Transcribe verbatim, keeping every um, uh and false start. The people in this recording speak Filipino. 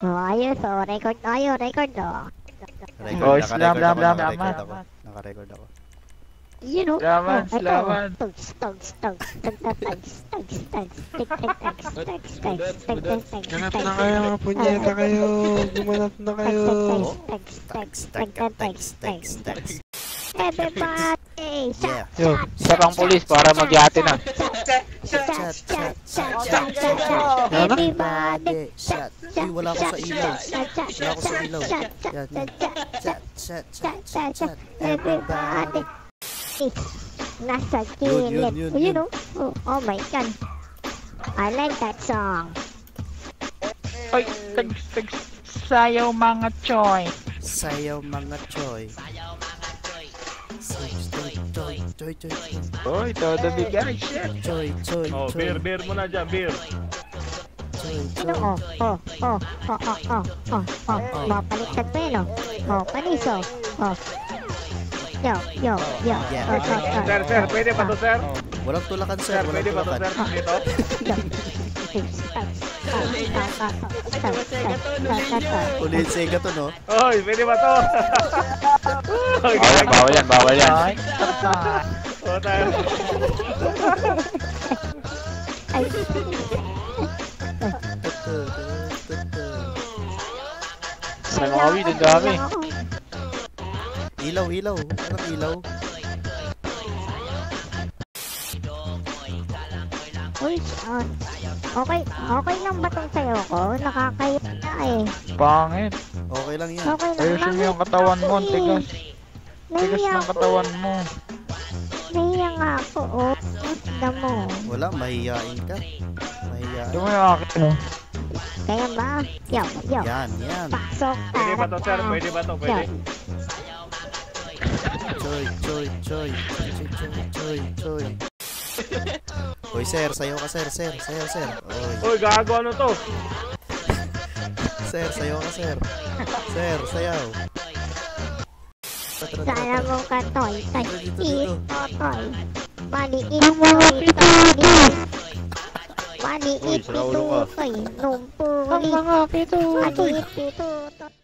Oh, ayos oh. Record tayo, record oh. Record, Oh, naka-record slam, ako, slam, naka-record slam. ako. Naka-record ako. You know, Salamat, oh, salamat. Tugs, tugs, tugs, tugs, tugs, tugs, tugs, tig, tig, tugs, tugs, tugs, tig, tig, tugs, Ganap tugs, na kayo, mga punyeta kayo. Gumanap na kayo. tugs, tugs, tugs, tugs, tugs, tugs. Everybody, Yeah. Yo, isa pang pulis para magyate na. shot, shot, shot, shot, shot, shot, everybody, Shot. Uy, wala ako sa ilaw. Wala ako sa ilaw. Yan, yan. Shot, shot, shot, shot, shot. everybody. Nasa Yun, gilid. yun, yun, Oh, you yun. know? Oh, oh my God. I like that song. Oy, tag, tag, sayaw mga choy. Sayaw mga choy. Sayaw choy, choy, choy, choy. Oy, todo bigay, shit. Choy, choy, Oh, choy. beer, beer mo na dyan, beer. Choy, Ano? choy. Oh, oh, oh, oh, oh, oh, oh, oh. Mapaliktad pa yun, oh. Oh, panis, oh. Oh. Yo, yo, yo. Yeah. Oh, oh, oh. Sir, sir, pwede ba to, sir? Walang tulakan, sir. Sir, Walang pwede ba to, tulakan. sir? Dito? Ulit sega to, no? Oy, pwede ba to? Oy, Bawal yan, bawal yan, bawal yan. Oh, tayo. Ay, May mga weed, ang dami. Ilaw, ilaw. Anong ilaw? uy, ah, okay, okay lang ba tong sayo ko? Nakakayip na eh. Pangit. Okay lang yan. Okay lang. Ayusin mo yung katawan mo, ang tigas. Tigas Nahiya ng ako. katawan mo. Nahiya nga ako, oh. Tignan mo. Wala, mahihain ka. Mahihain. Ito mo yung akin, oh. Kaya ba? Yo, yo. Yan, yan. Pasok. Pwede ba to, sir? Pwede ba to? Pwede? Choy, choy, choy. Choy, choy, choy, choy. Hoy, sir. Sayaw ka, sir. Sir, sayaw, sir. Oy. Oy, gago ano to? Sir, sayaw ka, sir. Sir, sayaw. Sana mo ka, toy. Toy. Dito, dito. Ito, toy. Maliit mo ito. Maliit. Maliit Uy, sa ulo ka. ito, toy. Numpuli. Maliit ito, toy.